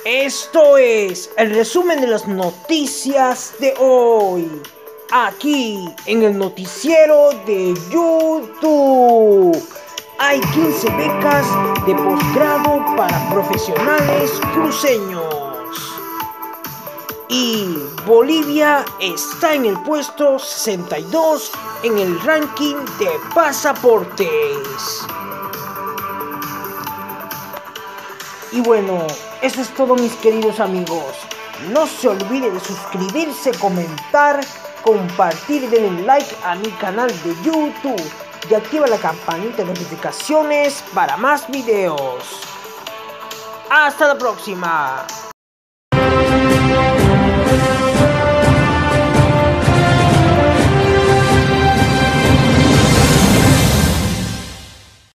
Esto es el resumen de las noticias de hoy, aquí en el noticiero de YouTube. Hay 15 becas de posgrado para profesionales cruceños. Y Bolivia está en el puesto 62 en el ranking de pasaportes. Y bueno, eso es todo, mis queridos amigos. No se olvide de suscribirse, comentar, compartir y darle like a mi canal de YouTube y activa la campanita de notificaciones para más videos. Hasta la próxima.